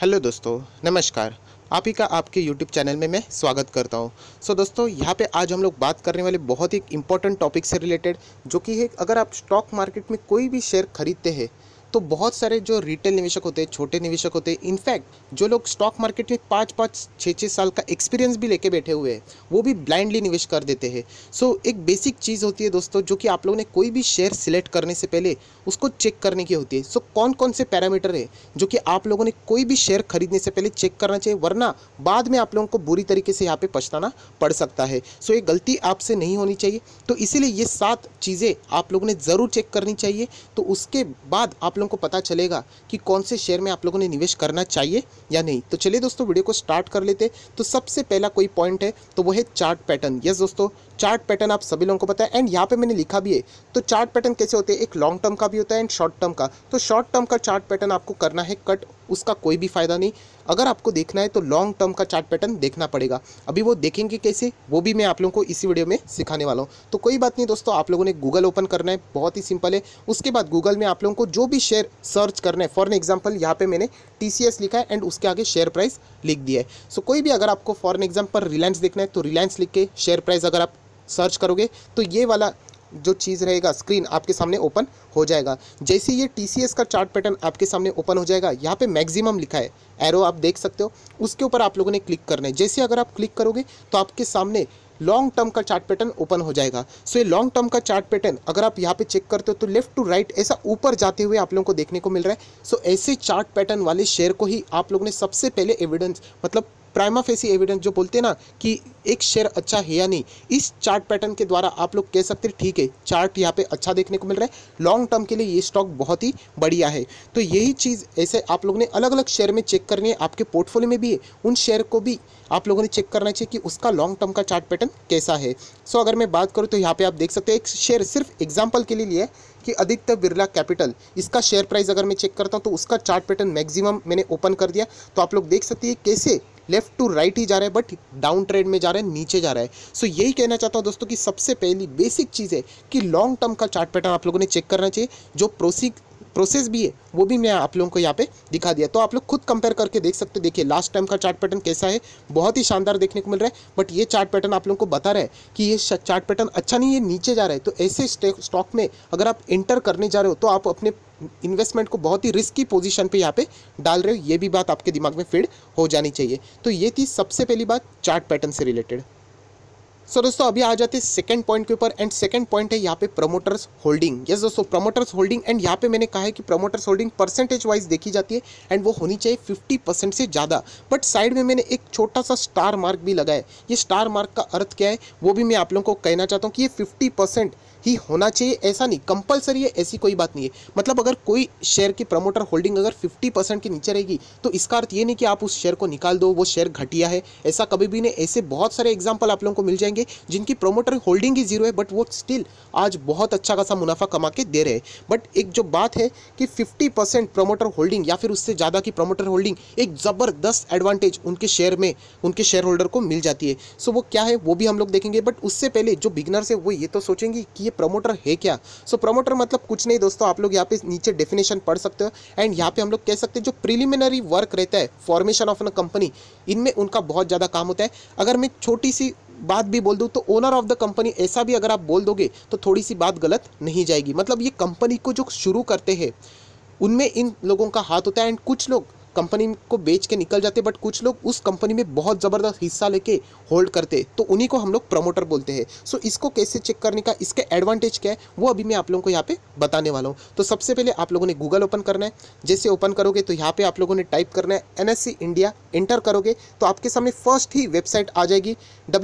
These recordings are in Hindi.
हेलो दोस्तों, नमस्कार। आप ही का आपके यूट्यूब चैनल में मैं स्वागत करता हूं। दोस्तों, यहाँ पे आज हम लोग बात करने वाले बहुत ही इम्पोर्टेंट टॉपिक से रिलेटेड, जो कि है अगर आप स्टॉक मार्केट में कोई भी शेयर खरीदते हैं तो बहुत सारे जो रिटेल निवेशक होते हैं, छोटे निवेशक होते हैं, इनफैक्ट जो लोग स्टॉक मार्केट में 5-5 6-6 साल का एक्सपीरियंस भी लेके बैठे हुए हैं, वो भी ब्लाइंडली निवेश कर देते हैं। एक बेसिक चीज़ होती है दोस्तों, जो कि आप लोगों ने कोई भी शेयर सिलेक्ट करने से पहले उसको चेक करने की होती है। कौन कौन से पैरामीटर है जो कि आप लोगों ने कोई भी शेयर खरीदने से पहले चेक करना चाहिए, वरना बाद में आप लोगों को बुरी तरीके से यहाँ पे पछताना पड़ सकता है। ये गलती आपसे नहीं होनी चाहिए। तो इसीलिए ये 7 चीज़ें आप लोगों ने ज़रूर चेक करनी चाहिए। तो उसके बाद आप लोगों को पता चलेगा कि कौन से शेयर में आप लोगों ने निवेश करना चाहिए या नहीं। तो चलिए दोस्तों, वीडियो को स्टार्ट कर लेते हैं। तो सबसे पहला कोई पॉइंट है तो वो है चार्ट पैटर्न। यस दोस्तों, चार्ट पैटर्न आप सभी लोगों को पता है, एंड यहाँ पे मैंने लिखा भी है। तो चार्ट पैटर्न कैसे होते हैं, एक लॉन्ग टर्म का भी होता है एंड शॉर्ट टर्म का। तो शॉर्ट टर्म का चार्ट पैटर्न आपको करना है कट, उसका कोई भी फायदा नहीं। अगर आपको देखना है तो लॉन्ग टर्म का चार्ट पैटर्न देखना पड़ेगा। अभी वो देखेंगे कैसे, वो भी मैं आप लोगों को इसी वीडियो में सिखाने वाला हूँ। तो कोई बात नहीं दोस्तों, आप लोगों ने गूगल ओपन करना है, बहुत ही सिंपल है। उसके बाद गूगल में आप लोगों को जो भी शेयर सर्च करना है, फॉर एग्जाम्पल यहाँ पे मैंने TCS लिखा है एंड उसके आगे शेयर प्राइस लिख दिया है। कोई भी अगर आपको फॉर एग्जाम्पल रिलायंस देखना है तो रिलायंस लिख के शेयर प्राइस अगर आप सर्च करोगे तो ये वाला जो चीज़ रहेगा स्क्रीन आपके सामने ओपन हो जाएगा। जैसे ये TCS का चार्ट पैटर्न आपके सामने ओपन हो जाएगा, यहाँ पे मैक्सिमम लिखा है, एरो आप देख सकते हो, उसके ऊपर आप लोगों ने क्लिक करना है। जैसे अगर आप क्लिक करोगे तो आपके सामने लॉन्ग टर्म का चार्ट पैटर्न ओपन हो जाएगा। ये लॉन्ग टर्म का चार्ट पैटर्न अगर आप यहाँ पे चेक करते हो तो लेफ्ट टू राइट ऐसा ऊपर जाते हुए आप लोगों को देखने को मिल रहा है। ऐसे चार्ट पैटर्न वाले शेयर को ही आप लोगों ने सबसे पहले एविडेंस, मतलब प्राइमा फेसी एविडेंस जो बोलते हैं ना कि एक शेयर अच्छा है या नहीं, इस चार्ट पैटर्न के द्वारा आप लोग कह सकते हैं ठीक है, चार्ट यहाँ पे अच्छा देखने को मिल रहा है, लॉन्ग टर्म के लिए ये स्टॉक बहुत ही बढ़िया है। तो यही चीज़ ऐसे आप लोगों ने अलग अलग शेयर में चेक करनी है, आपके पोर्टफोलियो में भी है, उन शेयर को भी आप लोगों ने चेक करना चाहिए कि उसका लॉन्ग टर्म का चार्ट पैटर्न कैसा है। अगर मैं बात करूँ तो यहाँ पे आप देख सकते हैं, एक शेयर सिर्फ एग्जाम्पल के लिए लिया है कि आदित्य बिरला कैपिटल, इसका शेयर प्राइस अगर मैं चेक करता हूँ तो उसका चार्ट पैटर्न मैक्सिमम मैंने ओपन कर दिया। तो आप लोग देख सकते हैं कैसे लेफ्ट टू राइट ही जा रहा है, बट डाउन ट्रेंड में जा रहा है, नीचे जा रहा है। यही कहना चाहता हूँ दोस्तों कि सबसे पहली बेसिक चीज़ है कि लॉन्ग टर्म का चार्ट पैटर्न आप लोगों ने चेक करना चाहिए। जो प्रोसेस भी है वो भी मैं आप लोगों को यहाँ पे दिखा दिया। तो आप लोग खुद कंपेयर करके देख सकते हैं। देखिए लास्ट टाइम का चार्ट पैटर्न कैसा है, बहुत ही शानदार देखने को मिल रहा है, बट ये चार्ट पैटर्न आप लोगों को बता रहा है कि ये चार्ट पैटर्न अच्छा नहीं है, नीचे जा रहा है। तो ऐसे स्टॉक में अगर आप एंटर करने जा रहे हो तो आप अपने इन्वेस्टमेंट को बहुत ही रिस्की पोजीशन पे यहाँ पे डाल रहे हो, ये भी बात आपके दिमाग में फीड हो जानी चाहिए। तो ये थी सबसे पहली बात चार्ट पैटर्न से रिलेटेड। दोस्तों, अभी आ जाते हैं सेकंड पॉइंट के ऊपर, एंड सेकंड पॉइंट है यहाँ पे प्रमोटर्स होल्डिंग। यस दोस्तों, प्रमोटर्स होल्डिंग, एंड यहाँ पे मैंने कहा है कि प्रमोटर्स होल्डिंग परसेंटेज वाइज देखी जाती है एंड वो होनी चाहिए 50% से ज़्यादा। बट साइड में मैंने एक छोटा सा स्टार मार्क भी लगाया है। ये स्टार मार्क का अर्थ क्या है वो भी मैं आप लोगों को कहना चाहता हूँ कि ये 50% ही होना चाहिए, ऐसा नहीं कंपलसरी है, ऐसी कोई बात नहीं है। मतलब अगर कोई शेयर की प्रमोटर होल्डिंग अगर 50% के नीचे रहेगी तो इसका अर्थ ये नहीं कि आप उस शेयर को निकाल दो, वो शेयर घटिया है, ऐसा कभी भी नहीं। ऐसे बहुत सारे एग्जांपल आप लोगों को मिल जाएंगे जिनकी प्रमोटर होल्डिंग ही जीरो है, बट वो स्टिल आज बहुत अच्छा खासा मुनाफा कमा के दे रहे हैं। बट एक जो बात है कि 50% प्रमोटर होल्डिंग या फिर उससे ज़्यादा की प्रमोटर होल्डिंग, एक ज़बरदस्त एडवांटेज उनके शेयर में उनके शेयर होल्डर को मिल जाती है। वो क्या है वो भी हम लोग देखेंगे, बट उससे पहले जो बिगनर्स है वो ये तो सोचेंगे कि ये प्रमोटर है क्या। प्रमोटर मतलब कुछ नहीं दोस्तों, आप लोग यहाँ पे नीचे डेफिनेशन पढ़ सकते हो, एंड यहाँ पे हम लोग कह सकते हैं जो प्रिलिमिनरी वर्क रहता है फॉर्मेशन ऑफ अ कंपनी, इनमें उनका बहुत ज़्यादा काम होता है। अगर मैं छोटी सी बात भी बोल दूँ तो ओनर ऑफ द कंपनी, ऐसा भी अगर आप बोल दोगे तो थोड़ी सी बात गलत नहीं जाएगी। मतलब ये कंपनी को जो शुरू करते हैं उनमें इन लोगों का हाथ होता है, एंड कुछ लोग कंपनी को बेच के निकल जाते, बट कुछ लोग उस कंपनी में बहुत ज़बरदस्त हिस्सा लेके होल्ड करते, तो उन्हीं को हम लोग प्रमोटर बोलते हैं। इसको कैसे चेक करने का, इसके एडवांटेज क्या है वो अभी मैं आप लोगों को यहाँ पे बताने वाला हूँ। तो सबसे पहले आप लोगों ने गूगल ओपन करना है। जैसे ओपन करोगे तो यहाँ पे आप लोगों ने टाइप करना है NSE इंडिया, एंटर करोगे तो आपके सामने फर्स्ट ही वेबसाइट आ जाएगी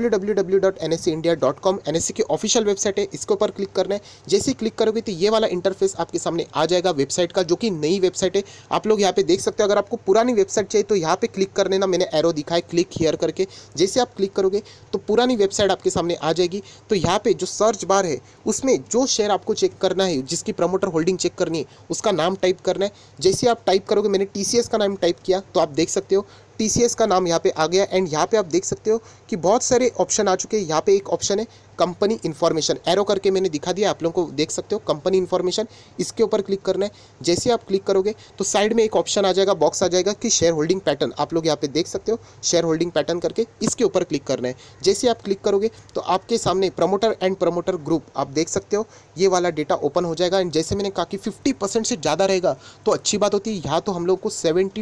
www.nseindia.com। NSE की ऑफिशियल वेबसाइट है, इसके ऊपर क्लिक करना है। जैसे ही क्लिक करोगे तो ये वाला इंटरफेस आपके सामने आ जाएगा वेबसाइट का, जो कि नई वेबसाइट है। आप लोग यहाँ पे देख सकते हो, अगर आपको पुरानी वेबसाइट चाहिए तो यहाँ पे क्लिक कर लेना, मैंने एरो दिखा है क्लिक हियर करके। जैसे आप क्लिक करोगे तो पुरानी वेबसाइट आपके सामने आ जाएगी। तो यहाँ पे जो सर्च बार है उसमें जो शेयर आपको चेक करना है, जिसकी प्रमोटर होल्डिंग चेक करनी है, उसका नाम टाइप करना है। जैसे आप टाइप करोगे, मैंने TCS का नाम टाइप किया तो आप देख सकते हो TCS का नाम यहाँ पे आ गया, एंड यहाँ पे आप देख सकते हो कि बहुत सारे ऑप्शन आ चुके हैं। यहाँ पे एक ऑप्शन है कंपनी इन्फॉर्मेशन, एरो करके मैंने दिखा दिया, आप लोगों को देख सकते हो कंपनी इन्फॉर्मेशन, इसके ऊपर क्लिक करना है। जैसे आप क्लिक करोगे तो साइड में एक ऑप्शन आ जाएगा, बॉक्स आ जाएगा कि शेयर होल्डिंग पैटर्न, आप लोग यहाँ पे देख सकते हो शेयर होल्डिंग पैटर्न करके, इसके ऊपर क्लिक करना है। जैसे आप क्लिक करोगे तो आपके सामने प्रमोटर एंड प्रमोटर ग्रुप आप देख सकते हो, ये वाला डेटा ओपन हो जाएगा। एंड जैसे मैंने कहा कि 50% से ज़्यादा रहेगा तो अच्छी बात होती है। यहाँ तो हम लोग को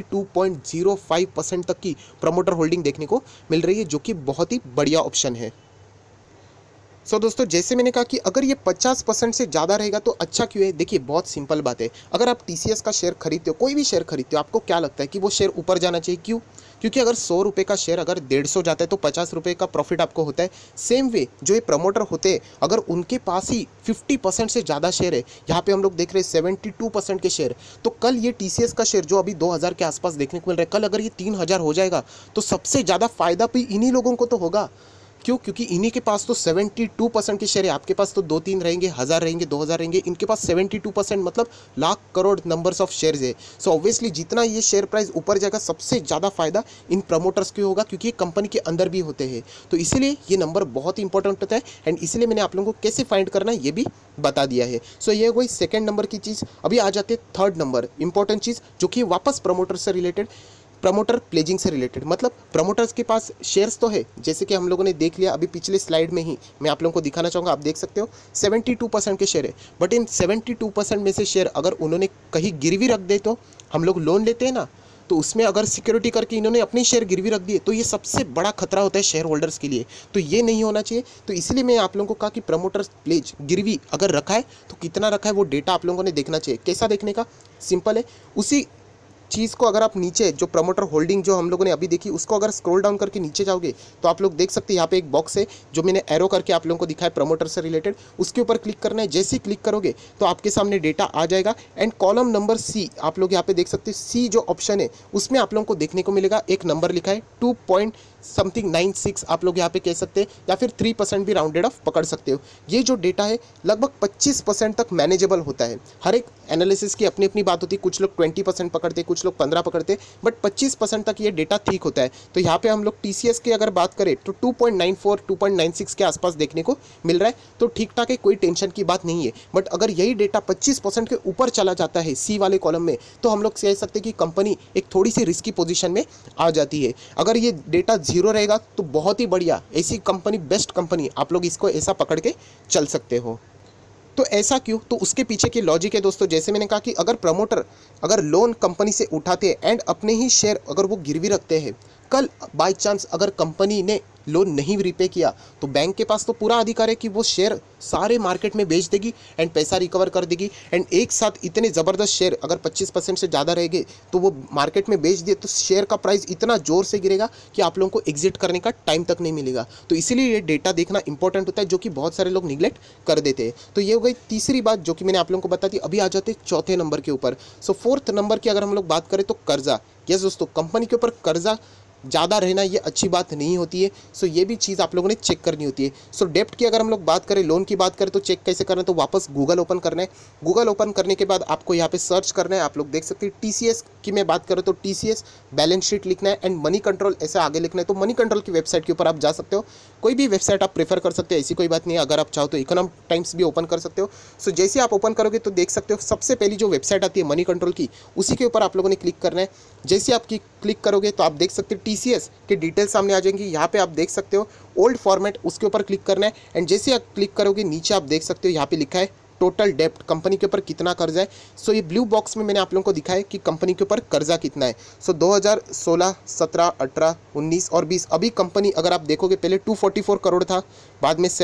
72.05% तक की प्रमोटर होल्डिंग देखने को मिल रही है, जो कि बहुत ही बढ़िया ऑप्शन है। दोस्तों, जैसे मैंने कहा कि अगर ये 50% से ज़्यादा रहेगा तो अच्छा क्यों है। देखिए बहुत सिंपल बात है, अगर आप TCS का शेयर खरीदते हो, कोई भी शेयर खरीदते हो, आपको क्या लगता है कि वो शेयर ऊपर जाना चाहिए। क्यों? क्योंकि अगर 100 रुपये का शेयर अगर 150 जाता है तो 50 रुपये का प्रॉफिट आपको होता है। सेम वे जो ये प्रमोटर होते हैं, अगर उनके पास ही 50% से ज़्यादा शेयर है, यहाँ पे हम लोग देख रहे हैं 72% के शेयर, तो कल ये TCS का शेयर जो अभी 2000 के आसपास देखने को मिल रहा है, कल अगर ये 3000 हो जाएगा तो सबसे ज़्यादा फायदा भी इन्हीं लोगों को तो होगा। क्यों? क्योंकि इन्हीं के पास तो 72% के शेयर है, आपके पास तो 2-3 रहेंगे, 1000 रहेंगे, 2000 रहेंगे, इनके पास 72% मतलब lakh crore numbers of shares है। सो ऑब्वियसली जितना ये शेयर प्राइस ऊपर जाएगा सबसे ज़्यादा फायदा इन प्रमोटर्स को होगा, क्योंकि ये कंपनी के अंदर भी होते हैं। तो इसीलिए ये नंबर बहुत ही इंपॉर्टेंट होता है। एंड इसीलिए मैंने आप लोगों को कैसे फाइंड करना है ये भी बता दिया है। सो ये कोई सेकेंड नंबर की चीज़। अभी आ जाते हैं थर्ड नंबर इंपॉर्टेंट चीज़, जो कि वापस प्रमोटर से रिलेटेड, प्रमोटर प्लेजिंग से रिलेटेड। मतलब प्रमोटर्स के पास शेयर्स तो है, जैसे कि हम लोगों ने देख लिया अभी पिछले स्लाइड में ही, मैं आप लोगों को दिखाना चाहूँगा, आप देख सकते हो 72% के शेयर है। बट इन 72% में से शेयर अगर उन्होंने कहीं गिरवी रख दे, तो हम लोग लोन लेते हैं ना, तो उसमें अगर सिक्योरिटी करके इन्होंने अपने शेयर गिरवी रख दिए तो ये सबसे बड़ा खतरा होता है शेयर होल्डर्स के लिए। तो ये नहीं होना चाहिए। तो इसलिए मैं आप लोगों को कहा कि प्रमोटर्स प्लेज गिरवी अगर रखा है तो कितना रखा है वो डेटा आप लोगों ने देखना चाहिए। कैसा देखने का? सिंपल है, उसी चीज़ को अगर आप नीचे जो प्रमोटर होल्डिंग जो हम लोगों ने अभी देखी, उसको अगर स्क्रॉल डाउन करके नीचे जाओगे तो आप लोग देख सकते हैं यहाँ पे एक बॉक्स है जो मैंने एरो करके आप लोगों को दिखाया प्रमोटर से रिलेटेड, उसके ऊपर क्लिक करना है। जैसे ही क्लिक करोगे तो आपके सामने डेटा आ जाएगा। एंड कॉलम नंबर C आप लोग यहाँ पे देख सकते हैं, C जो ऑप्शन है उसमें आप लोगों को देखने को मिलेगा एक नंबर लिखा है 2.96 आप लोग यहाँ पे कह सकते हैं, या फिर 3% भी राउंडेड ऑफ पकड़ सकते हो। ये जो डेटा है लगभग 25% तक मैनेजेबल होता है। हर एक एनालिसिस की अपनी अपनी बात होती है, कुछ लोग 20% पकड़ते, कुछ लोग 15 पकड़ते, बट 25% तक ये डेटा ठीक होता है। तो यहाँ पे हम लोग TCS की अगर बात करें तो 2.94 2.96 के आसपास देखने को मिल रहा है, तो ठीक ठाक है, कोई टेंशन की बात नहीं है। बट अगर यही डेटा 25% के ऊपर चला जाता है C वाले कॉलम में, तो हम लोग कह सकते हैं कि कंपनी एक थोड़ी सी रिस्की पोजीशन में आ जाती है। अगर ये डेटा 0 रहेगा तो बहुत ही बढ़िया, ऐसी कंपनी बेस्ट कंपनी, आप लोग इसको ऐसा पकड़ के चल सकते हो। तो ऐसा क्यों? तो उसके पीछे की लॉजिक है दोस्तों, जैसे मैंने कहा कि अगर प्रमोटर अगर लोन कंपनी से उठाते हैं एंड अपने ही शेयर अगर वो गिरवी रखते हैं, कल बाय चांस अगर कंपनी ने लोन नहीं रिपे किया तो बैंक के पास तो पूरा अधिकार है कि वो शेयर सारे मार्केट में बेच देगी एंड पैसा रिकवर कर देगी। एंड एक साथ इतने ज़बरदस्त शेयर अगर 25% से ज़्यादा रहेंगे तो वो मार्केट में बेच दिए तो शेयर का प्राइस इतना ज़ोर से गिरेगा कि आप लोगों को एग्जिट करने का टाइम तक नहीं मिलेगा। तो इसीलिए ये डेटा देखना इंपॉर्टेंट होता है, जो कि बहुत सारे लोग निगलेक्ट कर देते हैं। तो ये हो गई तीसरी बात जो कि मैंने आप लोगों को बता दी। अभी आ जाते चौथे नंबर के ऊपर। फोर्थ नंबर की अगर हम लोग बात करें तो कर्जा। यस दोस्तों, कंपनी के ऊपर कर्जा ज़्यादा रहना ये अच्छी बात नहीं होती है। सो ये भी चीज़ आप लोगों ने चेक करनी होती है। सो डेप्ट की अगर हम लोग बात करें, लोन की बात करें, तो चेक कैसे करना है, तो वापस गूगल ओपन करना है। गूगल ओपन करने के बाद आपको यहाँ पे सर्च करना है। आप लोग देख सकते हैं TCS की मैं बात करूँ तो TCS बैलेंस शीट लिखना है एंड मनी कंट्रोल ऐसे आगे लिखना है। तो मनी कंट्रोल की वेबसाइट के ऊपर आप जा सकते हो, कोई भी वेबसाइट आप प्रेफर कर सकते हो, ऐसी कोई बात नहीं है। अगर आप चाहो तो इकोनॉमिक टाइम्स भी ओपन कर सकते हो। सो जैसे आप ओपन करोगे तो देख सकते हो सबसे पहली जो वेबसाइट आती है मनी कंट्रोल की, उसी के ऊपर आप लोगों ने क्लिक करना है। जैसे आप क्लिक करोगे तो आप देख सकते हो TCS के डिटेल सामने आ जाएंगी। यहाँ पे आप देख सकते हो ओल्ड फॉर्मेट, उसके ऊपर क्लिक करना है। एंड जैसे आप क्लिक करोगे नीचे आप देख सकते हो यहाँ पे लिखा है टोटल डेप्ट, कंपनी के ऊपर कितना कर्जा है। सो ये ब्लू बॉक्स में मैंने आप लोगों को दिखाया कि कंपनी के ऊपर कर्जा कितना है। सो 2016, 17, 18, 19 और 20 अभी कंपनी अगर आप देखोगे पहले 244 करोड़ था, बाद में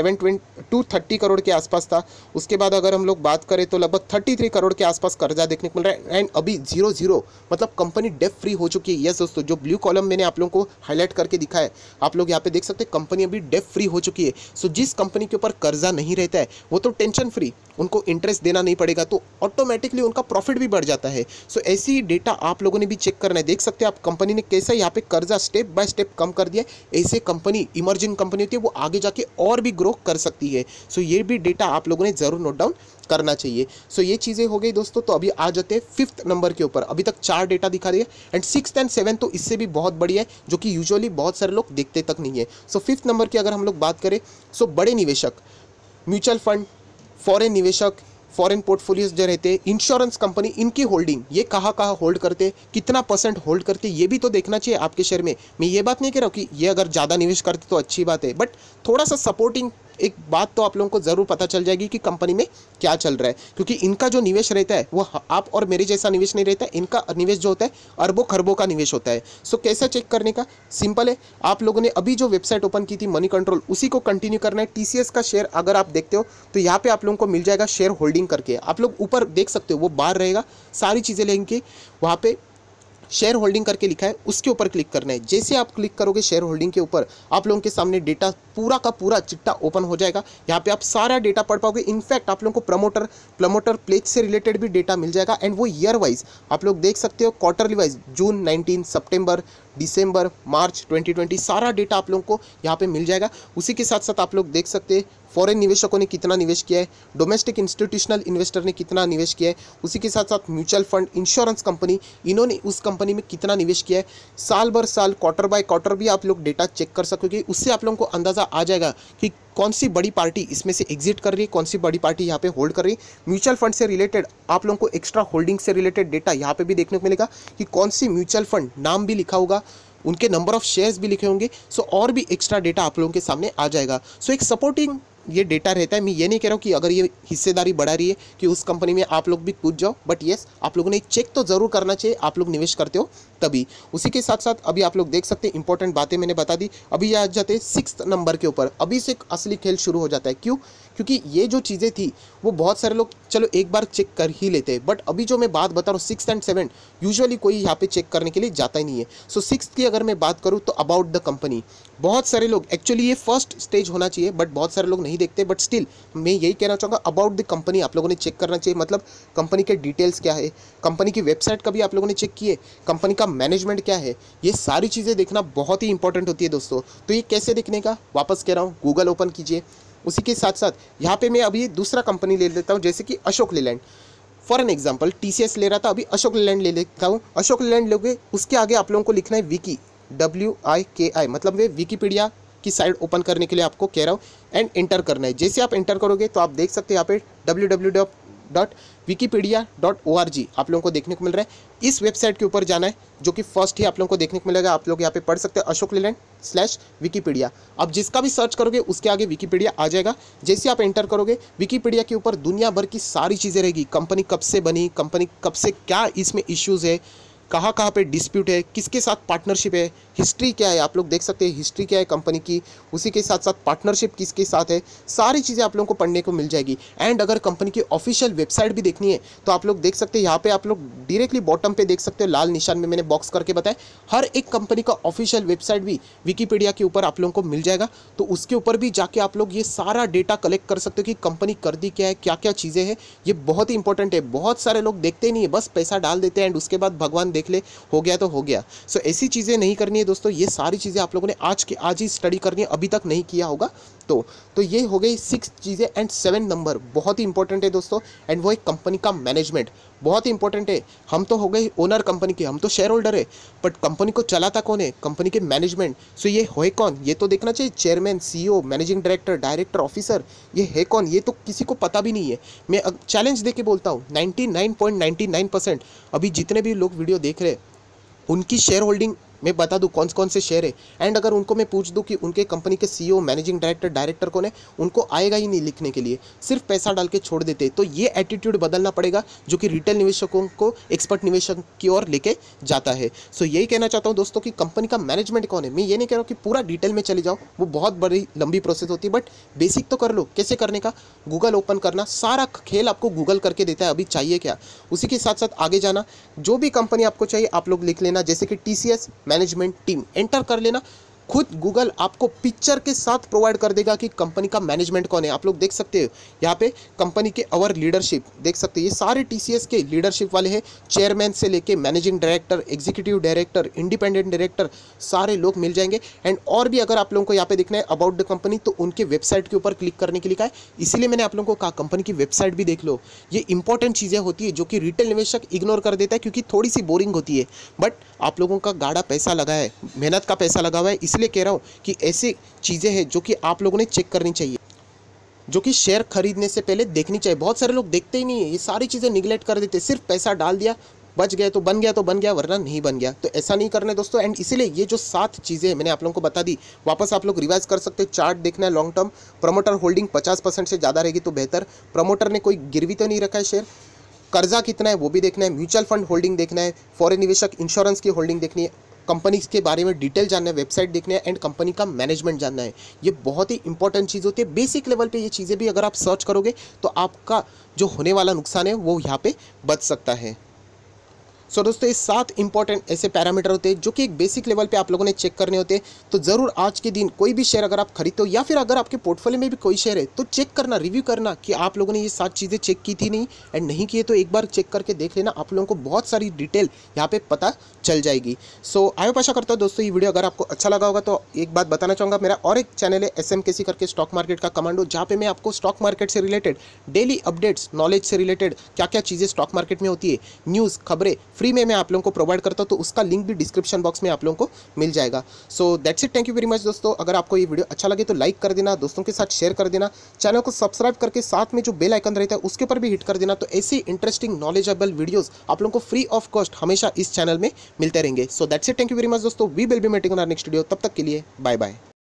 230 करोड़ के आसपास था। उसके बाद अगर हम लोग बात करें तो लगभग 33 करोड़ के आसपास कर्जा देखने को मिल रहा है। एंड अभी 0 मतलब कंपनी डेट फ्री हो चुकी है। यस दोस्तों, जो ब्लू कॉलम मैंने आप लोगों को हाईलाइट करके दिखाया है, आप लोग यहाँ पे देख सकते हैं कंपनी अभी डेट फ्री हो चुकी है। सो जिस कंपनी के ऊपर कर्जा नहीं रहता है वो तो टेंशन फ्री, उनको इंटरेस्ट देना नहीं पड़ेगा, तो ऑटोमेटिकली उनका प्रॉफिट भी बढ़ जाता है। सो ऐसी डेटा आप लोगों ने भी चेक करना है। देख सकते हैं आप कंपनी ने कैसे यहाँ पे कर्जा स्टेप बाय स्टेप कम कर दिया। ऐसे कंपनी इमर्जिंग कंपनी होती है वो आगे जाके और भी ग्रो कर सकती है। सो ये भी डेटा आप लोगों ने ज़रूर नोट डाउन करना चाहिए। सो ये चीज़ें हो गई दोस्तों। तो अभी आ जाते हैं 5th नंबर के ऊपर। अभी तक 4 डेटा दिखा दिए एंड 6th एंड 7th तो इससे भी बहुत बढ़िया है, जो कि यूजुअली बहुत सारे लोग देखते तक नहीं है। सो 5th नंबर की अगर हम लोग बात करें, सो बड़े निवेशक, म्यूचुअल फंड, फॉरेन निवेशक, फॉरेन पोर्टफोलियोज जो रहते हैं, इंश्योरेंस कंपनी, इनकी होल्डिंग ये कहाँ होल्ड करते, कितना % होल्ड करते, ये भी तो देखना चाहिए आपके शेयर में। मैं ये बात नहीं कह रहा हूँ कि ये अगर ज़्यादा निवेश करते तो अच्छी बात है, बट थोड़ा सा सपोर्टिंग एक बात तो आप लोगों को ज़रूर पता चल जाएगी कि कंपनी में क्या चल रहा है, क्योंकि इनका जो निवेश रहता है वो आप और मेरे जैसा निवेश नहीं रहता है। इनका निवेश जो होता है अरबों खरबों का निवेश होता है। सो कैसे चेक करने का, सिंपल है, आप लोगों ने अभी जो वेबसाइट ओपन की थी मनी कंट्रोल, उसी को कंटिन्यू करना है। TCS का शेयर अगर आप देखते हो तो यहाँ पे आप लोगों को मिल जाएगा शेयर होल्डिंग करके, आप लोग ऊपर देख सकते हो, वो बाहर रहेगा, सारी चीज़ें लेंगे वहाँ पे शेयर होल्डिंग करके लिखा है, उसके ऊपर क्लिक करना है। जैसे आप क्लिक करोगे शेयर होल्डिंग के ऊपर, आप लोगों के सामने डेटा पूरा का पूरा चिट्टा ओपन हो जाएगा। यहाँ पे आप सारा डेटा पढ़ पाओगे। इनफैक्ट आप लोगों को प्रमोटर प्लेज से रिलेटेड भी डेटा मिल जाएगा एंड वो ईयर वाइज आप लोग देख सकते हो, क्वार्टरली वाइज, जून 19, सितंबर, दिसंबर, मार्च 2020, सारा डेटा आप लोगों को यहाँ पे मिल जाएगा। उसी के साथ साथ आप लोग देख सकते हैं फॉरेन निवेशकों ने कितना निवेश किया है, डोमेस्टिक इंस्टीट्यूशनल इन्वेस्टर ने कितना निवेश किया है, उसी के साथ साथ म्यूचुअल फंड, इंश्योरेंस कंपनी, इन्होंने उस कंपनी में कितना निवेश किया है, साल भर साल, क्वार्टर बाय क्वार्टर भी आप लोग डेटा चेक कर सकोगे। उससे आप लोगों को अंदाज़ा आ जाएगा कि कौन सी बड़ी पार्टी इसमें से एग्जिट कर रही है, कौन सी बड़ी पार्टी यहाँ पे होल्ड कर रही है। म्यूचुअल फंड से रिलेटेड आप लोगों को एक्स्ट्रा होल्डिंग से रिलेटेड डेटा यहाँ पे भी देखने को मिलेगा कि कौन सी म्यूचुअल फंड, नाम भी लिखा होगा, उनके नंबर ऑफ शेयर्स भी लिखे होंगे। सो और भी एक्स्ट्रा डेटा आप लोगों के सामने आ जाएगा। सो एक सपोर्टिंग ये डेटा रहता है। मैं ये नहीं कह रहा हूँ कि अगर ये हिस्सेदारी बढ़ा रही है कि उस कंपनी में आप लोग भी कूद जाओ, बट येस, आप लोगों ने चेक तो ज़रूर करना चाहिए, आप लोग निवेश करते हो तभी। उसी के साथ साथ अभी आप लोग देख सकते हैं, इंपॉर्टेंट बातें मैंने बता दी। अभी आ जाते हैं 6th नंबर के ऊपर। अभी से असली खेल शुरू हो जाता है। क्यों? क्योंकि ये जो चीज़ें थी वो बहुत सारे लोग चलो एक बार चेक कर ही लेते हैं, बट अभी जो मैं बात बता रहा हूँ 6th एंड 7th, यूजुअली कोई यहाँ पे चेक करने के लिए जाता ही नहीं है। सो 6th की अगर मैं बात करूँ तो अबाउट द कंपनी, बहुत सारे लोग, एक्चुअली ये फर्स्ट स्टेज होना चाहिए बट बहुत सारे लोग नहीं देखते, बट स्टिल मैं यही कहना चाहूँगा, अबाउट द कंपनी आप लोगों ने चेक करना चाहिए। मतलब कंपनी के डिटेल्स क्या है, कंपनी की वेबसाइट का भी आप लोगों ने चेक किए, कंपनी का मैनेजमेंट क्या है, ये सारी चीज़ें देखना बहुत ही इंपॉर्टेंट होती है दोस्तों। तो ये कैसे देखने का, वापस कह रहा हूँ, गूगल ओपन कीजिए। उसी के साथ साथ यहाँ पे मैं अभी दूसरा कंपनी ले लेता हूँ, जैसे कि Ashok Leyland. For an example, TCS ले रहा था, अभी अशोक लेलैंड ले लेता हूँ। अशोक लेलैंड लोगे, उसके आगे आप लोगों को लिखना है विकी, WIKI, मतलब वे विकीपीडिया की साइट ओपन करने के लिए आपको कह रहा हूँ, एंड एंटर करना है। जैसे आप एंटर करोगे तो आप देख सकते हैं यहाँ पे www.wikipedia.org आप लोगों को देखने को मिल रहा है। इस वेबसाइट के ऊपर जाना है, जो कि फर्स्ट ही आप लोगों को देखने को मिलेगा। आप लोग यहाँ पे पढ़ सकते हैं अशोक लेलैंड/विकीपीडिया। आप जिसका भी सर्च करोगे उसके आगे विकीपीडिया आ जाएगा। जैसे आप एंटर करोगे, विकीपीडिया के ऊपर दुनिया भर की सारी चीज़ें रहेगी। कंपनी कब से बनी, कंपनी कब से, क्या इसमें इश्यूज़ है, कहाँ पे डिस्प्यूट है, किसके साथ पार्टनरशिप है, हिस्ट्री क्या है, आप लोग देख सकते हैं हिस्ट्री क्या है कंपनी की। उसी के साथ साथ पार्टनरशिप किसके साथ है, सारी चीज़ें आप लोगों को पढ़ने को मिल जाएगी। एंड अगर कंपनी की ऑफिशियल वेबसाइट भी देखनी है तो आप लोग देख सकते हैं, यहाँ पे आप लोग डायरेक्टली बॉटम पे देख सकते हो, लाल निशान में मैंने बॉक्स करके बताया, हर एक कंपनी का ऑफिशियल वेबसाइट भी विकीपीडिया के ऊपर आप लोगों को मिल जाएगा। तो उसके ऊपर भी जाके आप लोग ये सारा डेटा कलेक्ट कर सकते हो कि कंपनी करती क्या है, क्या क्या चीज़ें हैं। ये बहुत ही इंपॉर्टेंट है। बहुत सारे लोग देखते ही नहीं है, बस पैसा डाल देते हैं एंड उसके बाद भगवान देख ले, हो गया तो हो गया। सो ऐसी चीज़ें नहीं करनी है दोस्तों। ये सारी चीज़ें आप लोगों ने आज ही स्टडी करनी है, अभी तक नहीं किया होगा तो ये हो गई 6 चीज़ें। एंड 7 नंबर बहुत ही इंपॉर्टेंट है दोस्तों, एंड वो एक कंपनी का मैनेजमेंट बहुत ही इंपॉर्टेंट है। हम तो हो गए ओनर कंपनी के, हम तो शेयर होल्डर है, बट कंपनी को चलाता कौन है, कंपनी के मैनेजमेंट। सो ये है कौन, ये तो देखना चाहिए। Chairman, CEO, managing director, director, officer, ये है कौन, ये तो किसी को पता भी नहीं है। मैं चैलेंज दे के बोलता हूँ, 99.99% अभी जितने भी लोग वीडियो देख रहे हैं उनकी शेयर होल्डिंग मैं बता दूं कौन कौन से शेयर है। एंड अगर उनको मैं पूछ दूं कि उनके कंपनी के CEO, मैनेजिंग डायरेक्टर कौन है, उनको आएगा ही नहीं लिखने के लिए, सिर्फ पैसा डाल के छोड़ देते। तो ये एटीट्यूड बदलना पड़ेगा, जो कि रिटेल निवेशकों को एक्सपर्ट निवेशक की ओर लेके जाता है। सो यही कहना चाहता हूँ दोस्तों कि कंपनी का मैनेजमेंट कौन है। मैं ये नहीं कह रहा हूँ कि पूरा डिटेल में चले जाओ, वो बहुत बड़ी लंबी प्रोसेस होती है, बट बेसिक तो कर लो। कैसे करने का, गूगल ओपन करना, सारा खेल आपको गूगल करके देता है, अभी चाहिए क्या। उसी के साथ साथ आगे जाना, जो भी कंपनी आपको चाहिए आप लोग लिख लेना, जैसे कि TCS मैनेजमेंट टीम, एंटर कर लेना। खुद गूगल आपको पिक्चर के साथ प्रोवाइड कर देगा कि कंपनी का मैनेजमेंट कौन है। आप लोग देख सकते हो यहाँ पे कंपनी के अवर लीडरशिप देख सकते हैं, ये सारे टीसीएस के लीडरशिप वाले हैं, चेयरमैन से लेके managing director, executive director, independent director, सारे लोग मिल जाएंगे। एंड और भी अगर आप लोगों को यहाँ पे देखना है अबाउट द कंपनी तो उनके वेबसाइट के ऊपर क्लिक करने के लिए कहा है, इसीलिए मैंने आप लोगों को कहा कंपनी की वेबसाइट भी देख लो। ये इंपॉर्टेंट चीज़ें होती है जो कि रिटेल निवेशक इग्नोर कर देता है क्योंकि थोड़ी सी बोरिंग होती है, बट आप लोगों का गाढ़ा पैसा लगा है, मेहनत का पैसा लगा हुआ है, इसलिए कह रहा हूँ कि ऐसी चीज़ें हैं जो कि आप लोगों ने चेक करनी चाहिए, जो कि शेयर खरीदने से पहले देखनी चाहिए। बहुत सारे लोग देखते ही नहीं है, ये सारी चीज़ें निगलेक्ट कर देते, सिर्फ पैसा डाल दिया, बच गए तो बन गया तो बन गया, वरना नहीं बन गया। तो ऐसा नहीं करना है दोस्तों। एंड इसीलिए ये जो 7 चीज़ें मैंने आप लोगों को बता दी, वापस आप लोग रिवाइज कर सकते हैं। चार्ट देखना है लॉन्ग टर्म, प्रमोटर होल्डिंग 50% से ज़्यादा रहेगी तो बेहतर, प्रमोटर ने कोई गिरवी तो नहीं रखा है शेयर, कर्जा कितना है वो भी देखना है, म्यूचुअल फंड होल्डिंग देखना है, फॉरेन निवेशक इंश्योरेंस की होल्डिंग देखनी है, कंपनी के बारे में डिटेल जानना है, वेबसाइट देखना है एंड कंपनी का मैनेजमेंट जानना है। ये बहुत ही इंपॉर्टेंट चीज़ होती है। बेसिक लेवल पे ये चीज़ें भी अगर आप सर्च करोगे तो आपका जो होने वाला नुकसान है वो यहाँ पे बच सकता है। सो दोस्तों ये 7 इंपॉर्टेंट ऐसे पैरामीटर होते हैं जो कि एक बेसिक लेवल पे आप लोगों ने चेक करने होते हैं। तो ज़रूर आज के दिन कोई भी शेयर अगर आप खरीदते हो या फिर अगर आपके पोर्टफोलियो में भी कोई शेयर है तो चेक करना, रिव्यू करना कि आप लोगों ने ये 7 चीज़ें चेक की थी नहीं, एंड नहीं किए तो एक बार चेक करके देख लेना, आप लोगों को बहुत सारी डिटेल यहाँ पे पता चल जाएगी। सो आई होप आशा करता हूँ दोस्तों ये वीडियो अगर आपको अच्छा लगा होगा। तो एक बात बताना चाहूँगा, मेरा और एक चैनल है SMKC करके स्टॉक मार्केट का कमांडो, जहाँ पे मैं आपको स्टॉक मार्केट से रिलेटेड डेली अपडेट्स, नॉलेज से रिलेटेड क्या क्या चीज़ें स्टॉक मार्केट में होती है, न्यूज़, खबरें फ्री में मैं आप लोगों को प्रोवाइड करता हूं, तो उसका लिंक भी डिस्क्रिप्शन बॉक्स में आप लोगों को मिल जाएगा। So that's it, thank you very much दोस्तों। अगर आपको ये वीडियो अच्छा लगे तो लाइक कर देना, दोस्तों के साथ शेयर कर देना, चैनल को सब्सक्राइब करके साथ में जो बेल आइकन रहता है उसके ऊपर भी हिट कर देना। तो ऐसी इंटरेस्टिंग नॉलेजेबल वीडियोस आप लोगों को फ्री ऑफ कॉस्ट हमेशा इस चैनल में मिलते रहेंगे। So that's it, thank you very much दोस्तों। We will be meeting on our next video. तब तक के लिए बाय बाय।